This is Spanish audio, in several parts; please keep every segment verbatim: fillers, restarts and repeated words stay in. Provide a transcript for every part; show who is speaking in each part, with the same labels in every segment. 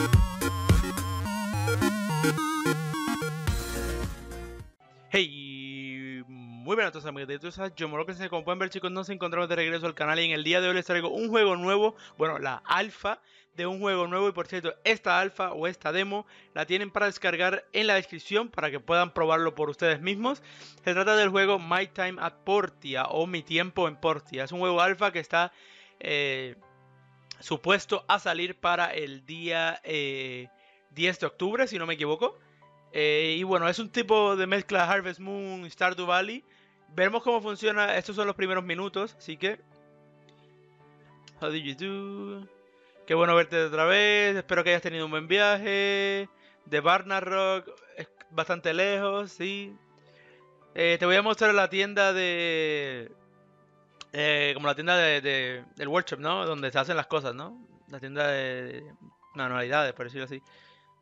Speaker 1: Hey, muy buenas a todos amigos de YouTube, yo Moro, que como pueden ver chicos nos encontramos de regreso al canal y en el día de hoy les traigo un juego nuevo, bueno la alfa de un juego nuevo y por cierto esta alfa o esta demo la tienen para descargar en la descripción para que puedan probarlo por ustedes mismos. Se trata del juego My Time at Portia o Mi Tiempo en Portia, es un juego alfa que está eh, supuesto a salir para el día eh, diez de octubre si no me equivoco. Eh, y bueno, es un tipo de mezcla Harvest Moon, Stardew Valley. Veremos cómo funciona. Estos son los primeros minutos, así que... How do you do? Qué bueno verte otra vez. Espero que hayas tenido un buen viaje. De Barnarrock es bastante lejos, sí. Eh, te voy a mostrar la tienda de... Eh, como la tienda de, de, del workshop, ¿no? Donde se hacen las cosas, ¿no? La tienda de manualidades, por decirlo así.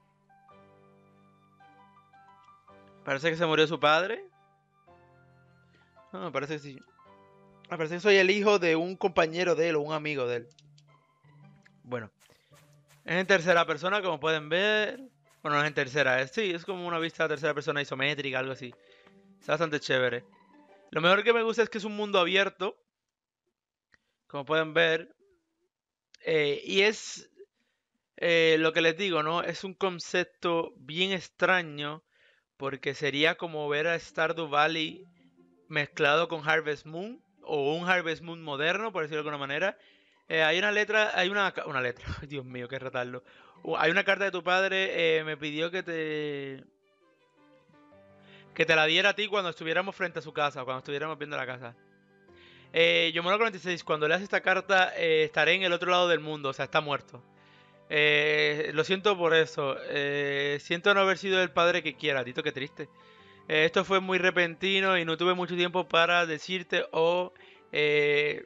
Speaker 1: Parece que se murió su padre. No, me parece que sí. Me parece que soy el hijo de un compañero de él o un amigo de él. Bueno. Es en tercera persona, como pueden ver. Bueno, no es en tercera. Es, sí, es como una vista de tercera persona isométrica, algo así. Está bastante chévere. Lo mejor que me gusta es que es un mundo abierto. Como pueden ver. Eh, y es... Eh, lo que les digo, ¿no? Es un concepto bien extraño. Porque sería como ver a Stardew Valley mezclado con Harvest Moon. O un Harvest Moon moderno, por decirlo de alguna manera. Eh, hay una letra, hay una, una letra, Dios mío, qué retardo. Uh, hay una carta de tu padre, eh, me pidió que te... Que te la diera a ti cuando estuviéramos frente a su casa, o cuando estuviéramos viendo la casa. Eh, Yomoro cuarenta y seis, cuando leas esta carta, eh, estaré en el otro lado del mundo, o sea, está muerto. Eh, lo siento por eso, eh, siento no haber sido el padre que quiera, Tito, qué triste. Eh, esto fue muy repentino y no tuve mucho tiempo para decirte o... Eh,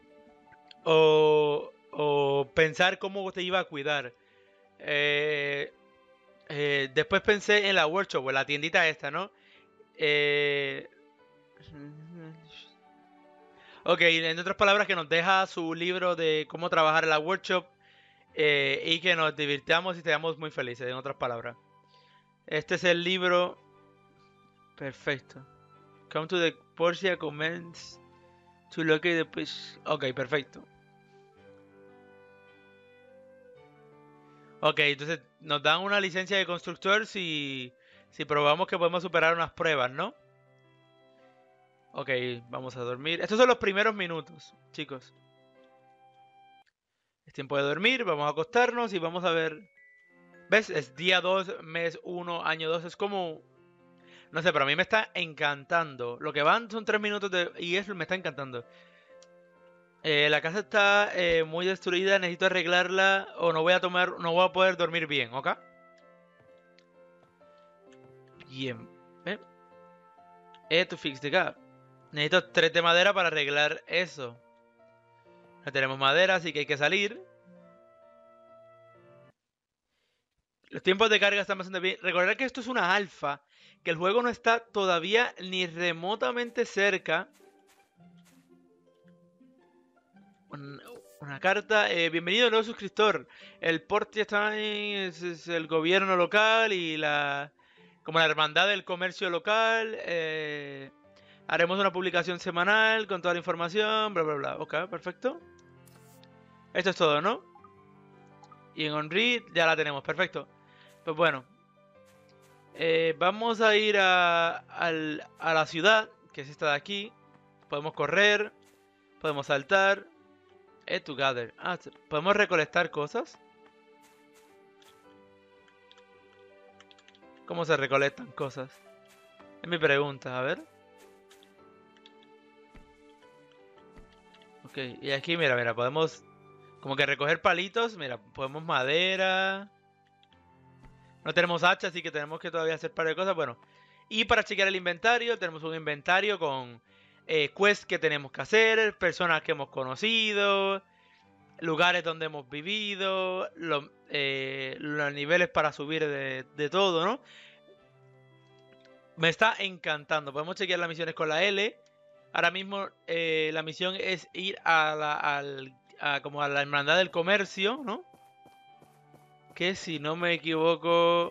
Speaker 1: o, o pensar cómo te iba a cuidar. Eh, eh, después pensé en la workshop, o en la tiendita esta, ¿no? Eh, ok, en otras palabras que nos deja su libro de cómo trabajar en la workshop eh, y que nos divirtamos y seamos muy felices, en otras palabras. Este es el libro. Perfecto. Come to the Portia comments to locate the page. Ok, perfecto. Ok, entonces nos dan una licencia de constructor si, si probamos que podemos superar unas pruebas, ¿no? Ok, vamos a dormir. Estos son los primeros minutos, chicos. Es tiempo de dormir, vamos a acostarnos y vamos a ver... ¿Ves? Es día dos, mes uno, año dos. Es como... No sé, pero a mí me está encantando. Lo que van son tres minutos de... Y eso me está encantando. Eh, la casa está eh, muy destruida, necesito arreglarla o no voy a tomar, no voy a poder dormir bien, ¿ok? Bien. ¿Eh? Eh, to fix the gap. Necesito tres de madera para arreglar eso. No tenemos madera, así que hay que salir. Los tiempos de carga están bastante bien. Recordad que esto es una alfa, que el juego no está todavía ni remotamente cerca. Una carta, eh, bienvenido nuevo suscriptor. El Portia Time es, es el gobierno local y la como la hermandad del comercio local. Eh, haremos una publicación semanal con toda la información, bla bla bla. Ok, perfecto. Esto es todo, ¿no? Y en OnRead ya la tenemos, perfecto. Pues bueno, eh, vamos a ir a, al, a la ciudad, que es esta de aquí. Podemos correr, podemos saltar. Eh, to gather. Ah, ¿podemos recolectar cosas? ¿Cómo se recolectan cosas? Es mi pregunta, a ver. Ok, y aquí, mira, mira, podemos como que recoger palitos. Mira, podemos madera. No tenemos hacha, así que tenemos que todavía hacer un par de cosas. Bueno, y para chequear el inventario, tenemos un inventario con eh, quests que tenemos que hacer, personas que hemos conocido, lugares donde hemos vivido, lo, eh, los niveles para subir de, de todo, ¿no? Me está encantando. Podemos chequear las misiones con la L. Ahora mismo eh, la misión es ir a la, al, a, como a la hermandad del comercio, ¿no? que si no me equivoco...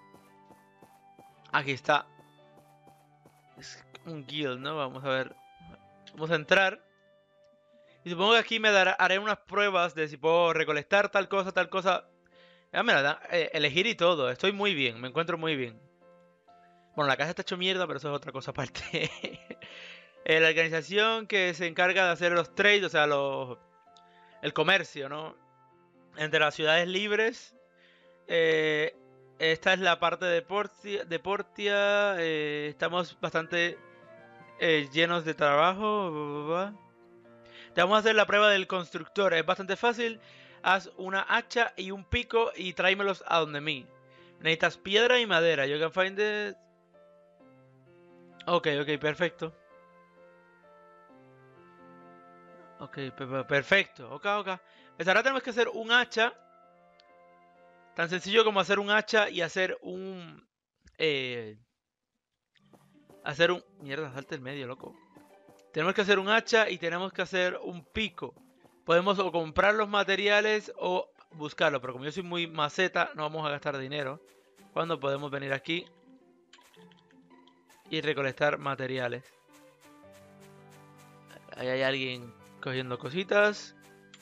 Speaker 1: Aquí está. Es un guild, ¿no? Vamos a ver. Vamos a entrar. Y supongo que aquí me dará, haré unas pruebas de si puedo recolectar tal cosa, tal cosa. Ya me la da, eh, elegir y todo. Estoy muy bien, me encuentro muy bien. Bueno, la casa está hecho mierda, pero eso es otra cosa aparte. eh, la organización que se encarga de hacer los trades, o sea, los, el comercio, ¿no? Entre las ciudades libres. Eh, esta es la parte de Portia. De Portia eh, estamos bastante eh, llenos de trabajo. Te vamos a hacer la prueba del constructor. Es bastante fácil. Haz una hacha y un pico y tráemelos a donde mí. Necesitas piedra y madera. You can find it. Ok, ok, perfecto. Ok, perfecto. Ok, ok. Pues ahora tenemos que hacer un hacha. Tan sencillo como hacer un hacha y hacer un... Eh, hacer un... Mierda, salte el medio, loco. Tenemos que hacer un hacha y tenemos que hacer un pico. Podemos o comprar los materiales o buscarlo. Pero como yo soy muy maceta, no vamos a gastar dinero. Cuando podemos venir aquí y recolectar materiales. Ahí hay alguien cogiendo cositas.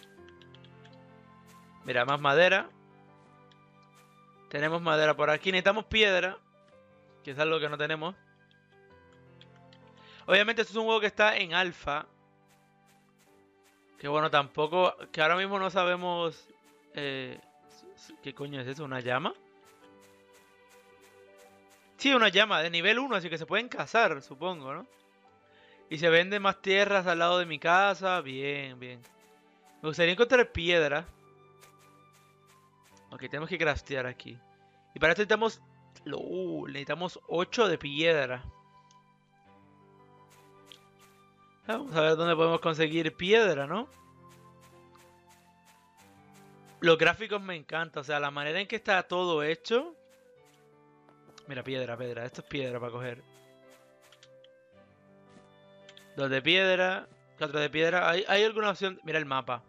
Speaker 1: Mira, más madera. Tenemos madera por aquí. Necesitamos piedra, que es algo que no tenemos. Obviamente esto es un juego que está en alfa. Que bueno, tampoco... Que ahora mismo no sabemos... Eh, ¿Qué coño es eso? ¿Una llama? Sí, una llama de nivel uno, así que se pueden cazar, supongo, ¿no? Y se venden más tierras al lado de mi casa. Bien, bien. Me gustaría encontrar piedra. Ok, tenemos que craftear aquí. Y para esto necesitamos... Uh, necesitamos ocho de piedra. Vamos a ver dónde podemos conseguir piedra, ¿no? Los gráficos me encantan. O sea, la manera en que está todo hecho. Mira, piedra, piedra. Esto es piedra para coger. Dos de piedra. Cuatro de piedra. ¿Hay, hay alguna opción? Mira el mapa.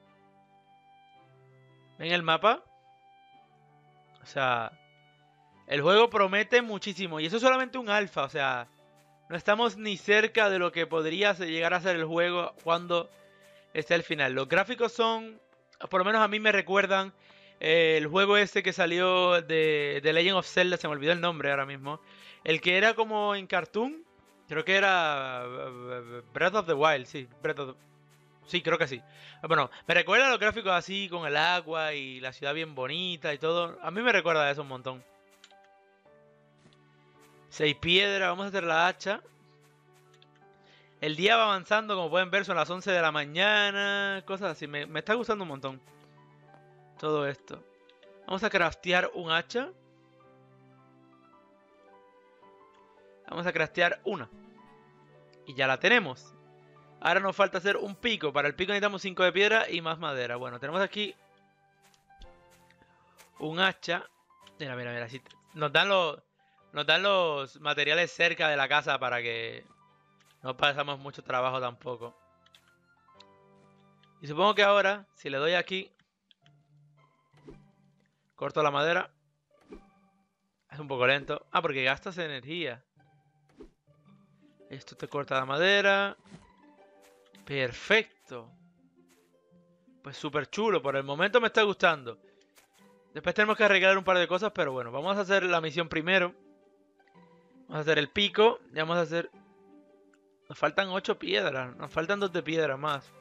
Speaker 1: ¿Ven el mapa? O sea... El juego promete muchísimo. Y eso es solamente un alfa. O sea... No estamos ni cerca de lo que podría llegar a ser el juego cuando esté el final. Los gráficos son... Por lo menos a mí me recuerdan... Eh, el juego este que salió de, de Legend of Zelda. Se me olvidó el nombre ahora mismo. El que era como en cartoon. Creo que era... Breath of the Wild. Sí, Breath of the... Sí, creo que sí. Bueno, me recuerda a los gráficos así, con el agua y la ciudad bien bonita y todo. A mí me recuerda a eso un montón. Seis piedras, vamos a hacer la hacha. El día va avanzando, como pueden ver, son las once de la mañana. Cosas así, me, me está gustando un montón todo esto. Vamos a craftear un hacha. Vamos a craftear una. Y ya la tenemos. Ahora nos falta hacer un pico. Para el pico necesitamos cinco de piedra y más madera. Bueno, tenemos aquí un hacha. Mira, mira, mira. Así nos dan los, nos dan los materiales cerca de la casa para que no pasamos mucho trabajo tampoco. Y supongo que ahora, si le doy aquí, corto la madera. Es un poco lento. Ah, porque gastas energía. Esto te corta la madera. Perfecto. Pues súper chulo. Por el momento me está gustando. Después tenemos que arreglar un par de cosas. Pero bueno, vamos a hacer la misión primero. Vamos a hacer el pico. Y vamos a hacer... Nos faltan ocho piedras. Nos faltan dos de piedra más.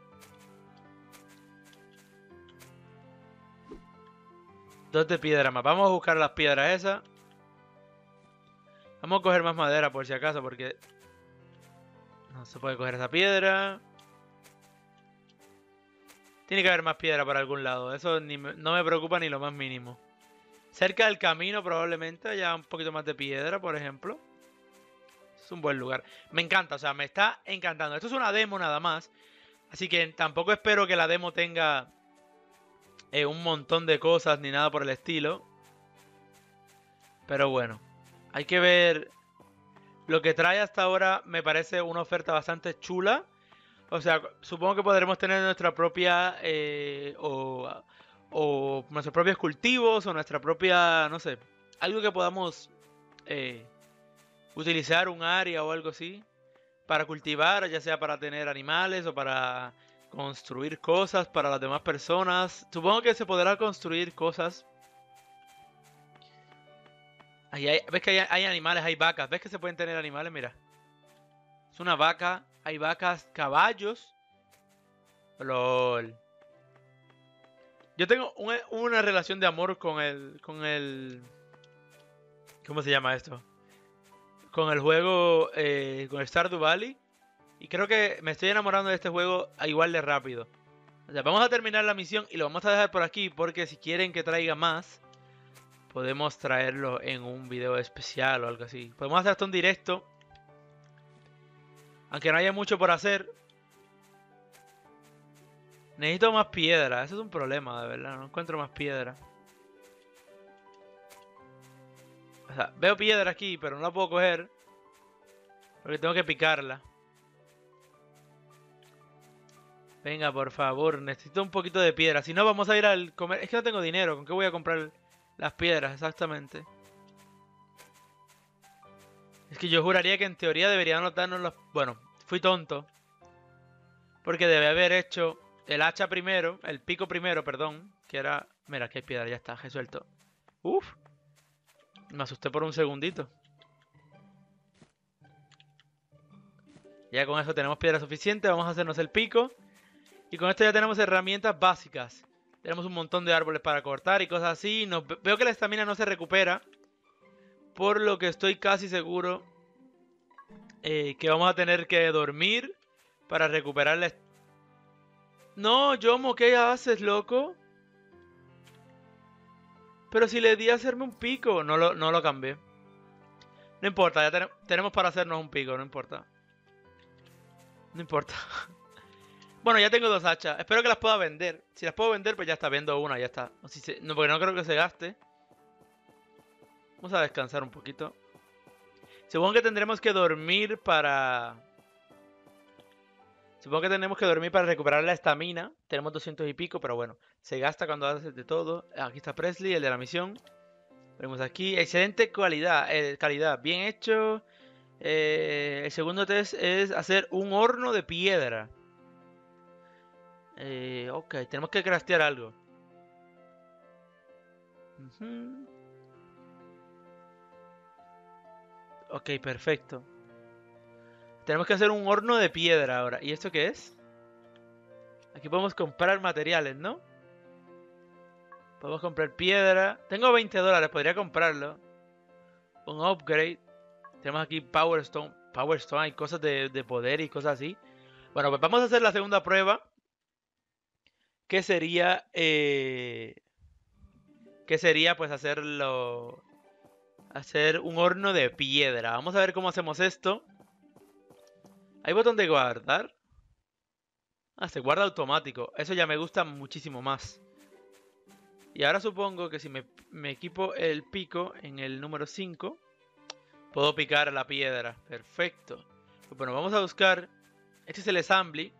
Speaker 1: Dos de piedra más. Vamos a buscar las piedras esas. Vamos a coger más madera por si acaso. Porque... No se puede coger esa piedra. Tiene que haber más piedra por algún lado. Eso ni me, no me preocupa ni lo más mínimo. Cerca del camino probablemente haya un poquito más de piedra, por ejemplo. Es un buen lugar. Me encanta, o sea, me está encantando. Esto es una demo nada más. Así que tampoco espero que la demo tenga eh, un montón de cosas ni nada por el estilo. Pero bueno, hay que ver... Lo que trae hasta ahora me parece una oferta bastante chula. O sea, supongo que podremos tener nuestra propia eh, o, o nuestros propios cultivos, o nuestra propia, no sé, algo que podamos eh, utilizar un área o algo así para cultivar, ya sea para tener animales o para construir cosas para las demás personas. Supongo que se podrá construir cosas. Ahí hay, ¿ves que hay, hay animales, hay vacas? ¿Ves que se pueden tener animales? Mira. Es una vaca, hay vacas, caballos. LOL. Yo tengo una, una relación de amor con el, con el... ¿Cómo se llama esto? Con el juego, eh, con Stardew Valley. Y creo que me estoy enamorando de este juego igual de rápido. O sea, vamos a terminar la misión y lo vamos a dejar por aquí porque si quieren que traiga más, podemos traerlo en un video especial o algo así. Podemos hacer hasta un directo. Aunque no haya mucho por hacer. Necesito más piedra. Eso es un problema, de verdad. No encuentro más piedra. O sea, veo piedra aquí, pero no la puedo coger. Porque tengo que picarla. Venga, por favor. Necesito un poquito de piedra. Si no, vamos a ir al comer. Es que no tengo dinero. ¿Con qué voy a comprar las piedras? Exactamente. Es que yo juraría que en teoría debería anotarnos los... Bueno, fui tonto. Porque debe haber hecho el hacha primero. El pico primero, perdón. Que era... Mira, aquí hay piedra. Ya está, resuelto. Uf. Me asusté por un segundito. Ya con eso tenemos piedra suficiente. Vamos a hacernos el pico. Y con esto ya tenemos herramientas básicas. Tenemos un montón de árboles para cortar y cosas así. Nos... Veo que la estamina no se recupera. Por lo que estoy casi seguro eh, que vamos a tener que dormir para recuperar la... No, Yomo, ¿qué haces, loco? Pero si le di a hacerme un pico. No lo, no lo cambié. No importa, ya ten... tenemos para hacernos un pico, no importa. No importa. Bueno, ya tengo dos hachas. Espero que las pueda vender. Si las puedo vender, pues ya está. Vendo una, ya está. No, si se... no, porque no creo que se gaste. Vamos a descansar un poquito. Supongo que tendremos que dormir para... Supongo que tenemos que dormir para recuperar la estamina. Tenemos doscientos y pico, pero bueno. Se gasta cuando haces de todo. Aquí está Presley, el de la misión. Vemos aquí. Excelente calidad. Eh, calidad. Bien hecho. Eh, el segundo test es hacer un horno de piedra. Eh, ok, tenemos que craftear algo. Uh-huh. Ok, perfecto. Tenemos que hacer un horno de piedra ahora. ¿Y esto qué es? Aquí podemos comprar materiales, ¿no? Podemos comprar piedra. Tengo veinte dólares, podría comprarlo. Un upgrade. Tenemos aquí Power Stone. Power Stone, hay cosas de, de poder y cosas así. Bueno, pues vamos a hacer la segunda prueba. Que sería... Eh, que sería pues hacerlo... Hacer un horno de piedra. Vamos a ver cómo hacemos esto. ¿Hay botón de guardar? Ah, se guarda automático. Eso ya me gusta muchísimo más. Y ahora supongo que si me, me equipo el pico en el número cinco, puedo picar la piedra. Perfecto. Pues bueno, vamos a buscar... Este es el assembly.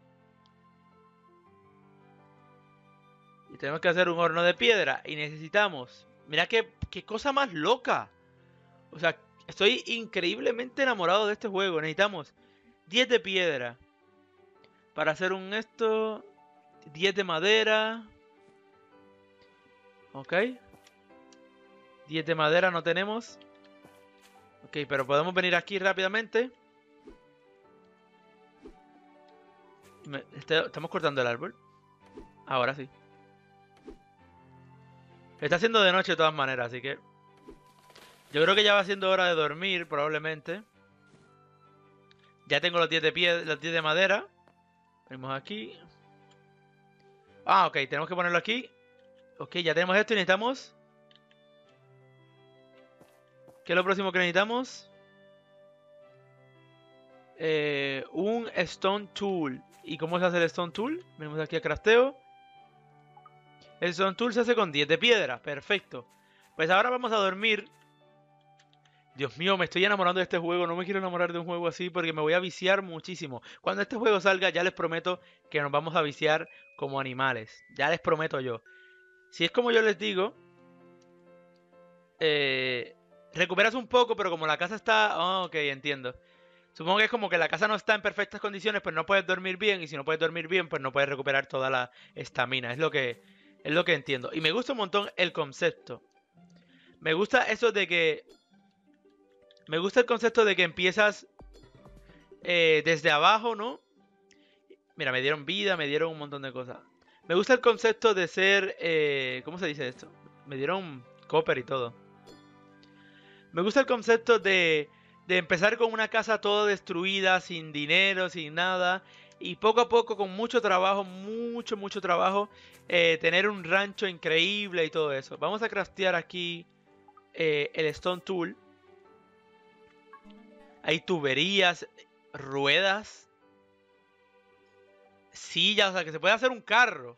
Speaker 1: Y tenemos que hacer un horno de piedra. Y necesitamos... Mira qué, qué cosa más loca. O sea, estoy increíblemente enamorado de este juego. Necesitamos diez de piedra. Para hacer un esto... diez de madera. Ok. diez de madera no tenemos. Ok, pero podemos venir aquí rápidamente. Me, este, estamos cortando el árbol. Ahora sí. Está haciendo de noche de todas maneras, así que... Yo creo que ya va siendo hora de dormir, probablemente. Ya tengo los diez de pie, los diez de madera. Venimos aquí. Ah, ok, tenemos que ponerlo aquí. Ok, ya tenemos esto y necesitamos... ¿Qué es lo próximo que necesitamos? Eh, un Stone Tool. ¿Y cómo se hace el Stone Tool? Venimos aquí a crafteo. El Stone Tool se hace con diez de piedra. Perfecto. Pues ahora vamos a dormir. Dios mío, me estoy enamorando de este juego. No me quiero enamorar de un juego así porque me voy a viciar muchísimo. Cuando este juego salga ya les prometo que nos vamos a viciar como animales. Ya les prometo yo. Si es como yo les digo, eh, recuperas un poco, pero como la casa está... Oh, ok, entiendo. Supongo que es como que la casa no está en perfectas condiciones, pues no puedes dormir bien, y si no puedes dormir bien, pues no puedes recuperar toda la estamina. Es lo que, es lo que entiendo. Y me gusta un montón el concepto. Me gusta eso de que... Me gusta el concepto de que empiezas eh, desde abajo, ¿no? Mira, me dieron vida, me dieron un montón de cosas. Me gusta el concepto de ser... Eh, ¿cómo se dice esto? Me dieron copper y todo. Me gusta el concepto de, de empezar con una casa toda destruida, sin dinero, sin nada. Y poco a poco, con mucho trabajo, mucho, mucho trabajo, eh, tener un rancho increíble y todo eso. Vamos a craftear aquí eh, el Stone Tool. Hay tuberías, ruedas, sillas, o sea que se puede hacer un carro.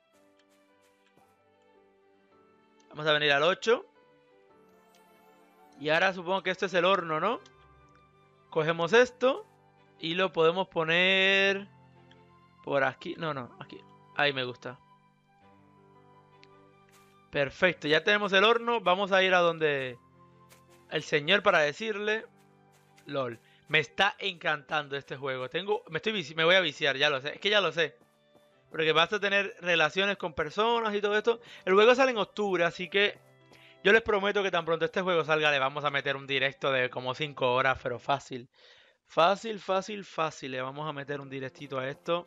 Speaker 1: Vamos a venir al ocho. Y ahora supongo que esto es el horno, ¿no? Cogemos esto y lo podemos poner por aquí. No, no, aquí. Ahí me gusta. Perfecto, ya tenemos el horno. Vamos a ir a donde el señor para decirle... LOL, me está encantando este juego. Tengo, me, estoy, me voy a viciar, ya lo sé. Es que ya lo sé. Porque vas a tener relaciones con personas y todo esto. El juego sale en octubre, así que yo les prometo que tan pronto este juego salga le vamos a meter un directo de como cinco horas, pero fácil. Fácil, fácil, fácil. Le vamos a meter un directito a esto.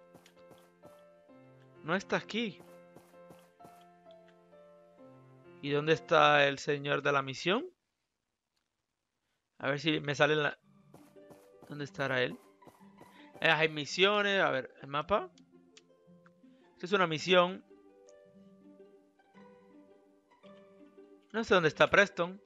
Speaker 1: No está aquí. ¿Y dónde está el señor de la misión? A ver si me sale la... ¿Dónde estará él? Eh, hay misiones. A ver, el mapa. Esto es una misión. No sé dónde está Preston.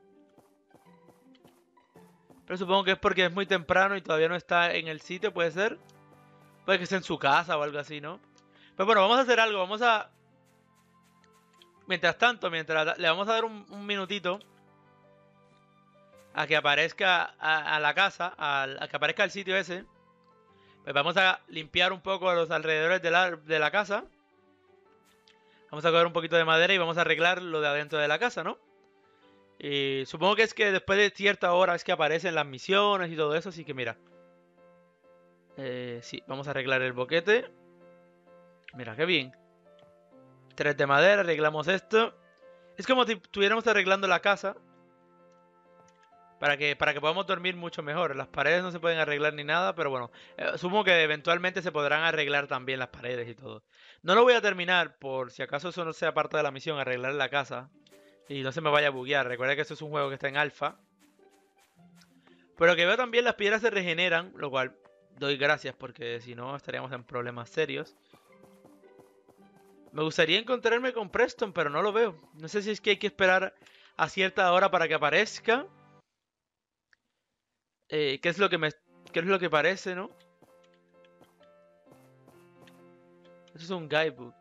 Speaker 1: Pero supongo que es porque es muy temprano y todavía no está en el sitio, puede ser. Puede que esté en su casa o algo así, ¿no? Pero bueno, vamos a hacer algo. Vamos a... Mientras tanto, mientras le vamos a dar un, un minutito a que aparezca a, a la casa, a, a que aparezca el sitio ese. Pues vamos a limpiar un poco los alrededores de la, de la casa. Vamos a coger un poquito de madera y vamos a arreglar lo de adentro de la casa, ¿no? Y supongo que es que después de cierta hora es que aparecen las misiones y todo eso, así que mira. Eh, sí, vamos a arreglar el boquete. Mira, qué bien. Tres de madera, arreglamos esto. Es como si estuviéramos arreglando la casa. Para que, para que podamos dormir mucho mejor. Las paredes no se pueden arreglar ni nada, pero bueno. Eh, supongo que eventualmente se podrán arreglar también las paredes y todo. No lo voy a terminar por si acaso eso no sea parte de la misión, arreglar la casa. Y no se me vaya a buguear. Recuerda que esto es un juego que está en alfa. Pero que veo también las piedras se regeneran, lo cual doy gracias porque si no estaríamos en problemas serios. Me gustaría encontrarme con Preston, pero no lo veo. No sé si es que hay que esperar a cierta hora para que aparezca. Eh, ¿qué es lo que me, qué es lo que parece, no? Eso es un guidebook.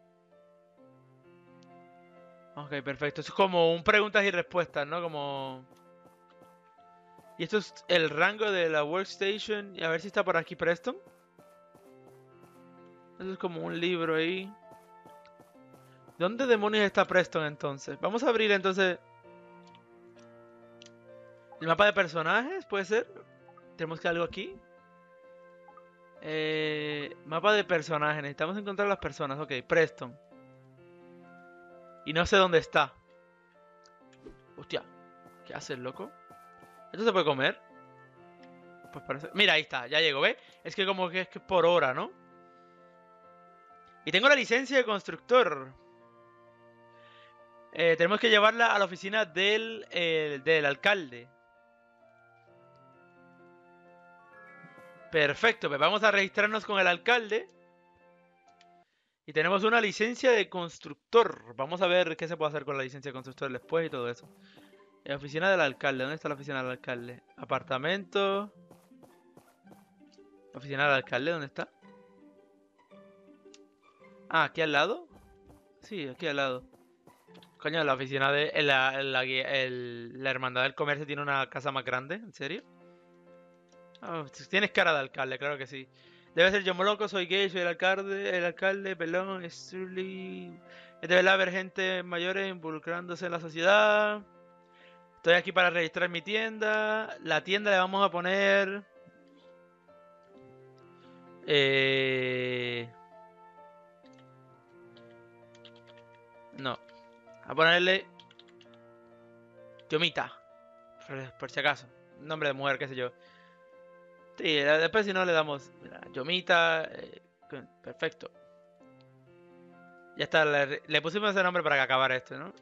Speaker 1: Ok, perfecto. Eso es como un preguntas y respuestas, ¿no? Como... Y esto es el rango de la workstation. Y a ver si está por aquí Preston. Eso es como un libro ahí. ¿Dónde demonios está Preston entonces? Vamos a abrir entonces... El mapa de personajes, ¿puede ser? Tenemos que algo aquí. Eh, mapa de personajes. Necesitamos encontrar las personas. Ok, Preston. Y no sé dónde está. Hostia. ¿Qué hace el loco? ¿Esto se puede comer? Pues parece... Mira, ahí está. Ya llegó, ¿ves? Es que como que es que por hora, ¿no? Y tengo la licencia de constructor. Eh, tenemos que llevarla a la oficina del, eh, del alcalde. Perfecto, pues vamos a registrarnos con el alcalde. Y tenemos una licencia de constructor. Vamos a ver qué se puede hacer con la licencia de constructor después y todo eso. La oficina del alcalde. ¿Dónde está la oficina del alcalde? Apartamento. La oficina del alcalde, ¿dónde está? Ah, ¿aquí al lado? Sí, aquí al lado. Coño, la oficina de... La, la, el, la hermandad del comercio tiene una casa más grande, ¿en serio? Oh, tienes cara de alcalde, claro que sí. Debe ser yo loco, soy gay, soy el alcalde, el alcalde, perdón, es truly... Es de verdad haber gente mayores involucrándose en la sociedad. Estoy aquí para registrar mi tienda. La tienda le vamos a poner... Eh... No. A ponerle... Yomita. Por, por si acaso. Nombre de mujer, qué sé yo. Sí, después si no le damos... Mira, Yomita. Eh, perfecto. Ya está, le, le pusimos ese nombre para que acabara esto, ¿no?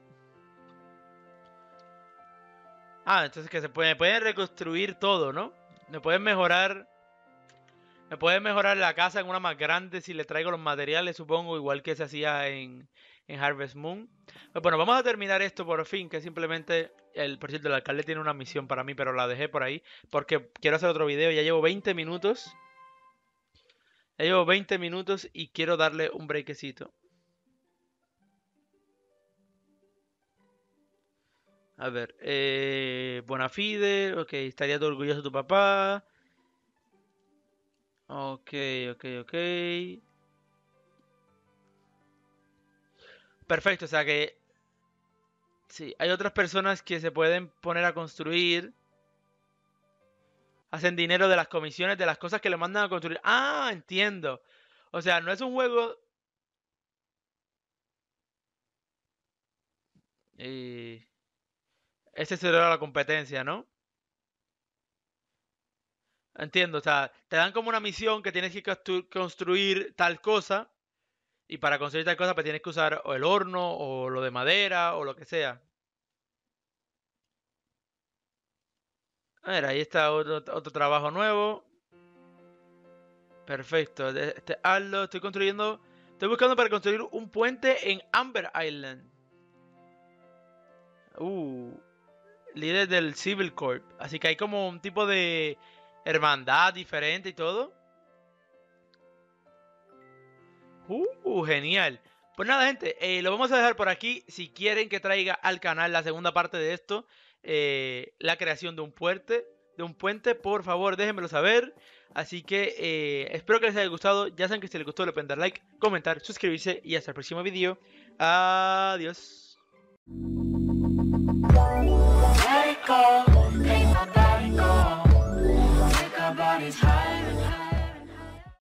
Speaker 1: Ah, entonces que se puede, pueden reconstruir todo, ¿no? Me pueden mejorar... Me pueden mejorar la casa en una más grande si le traigo los materiales, supongo, igual que se hacía en, en Harvest Moon. Pues bueno, vamos a terminar esto por fin, que simplemente... El, por cierto, el alcalde tiene una misión para mí, pero la dejé por ahí, porque quiero hacer otro video. Ya llevo veinte minutos. Ya llevo veinte minutos y quiero darle un breakcito. A ver, eh, Bonafide, ok, estaría todo orgulloso de tu papá. Ok, ok, ok. Perfecto, o sea que... Sí, hay otras personas que se pueden poner a construir. Hacen dinero de las comisiones, de las cosas que le mandan a construir. Ah, entiendo. O sea, no es un juego... Eh, ese será la competencia, ¿no? Entiendo, o sea, te dan como una misión que tienes que constru- construir tal cosa. Y para construir tal cosa, pues tienes que usar o el horno, o lo de madera, o lo que sea. A ver, ahí está otro, otro trabajo nuevo. Perfecto. de- Este, hazlo. Estoy construyendo. Estoy buscando para construir un puente en Amber Island. Uh. Líder del Civil Corp. Así que hay como un tipo de hermandad diferente y todo. Uh, genial. Pues nada, gente, eh, lo vamos a dejar por aquí. Si quieren que traiga al canal la segunda parte de esto, eh, la creación de un puente, de un puente, por favor, déjenmelo saber. Así que eh, espero que les haya gustado. Ya saben que si les gustó, le pueden dar like, comentar, suscribirse y hasta el próximo video. Adiós.
Speaker 2: Let it go.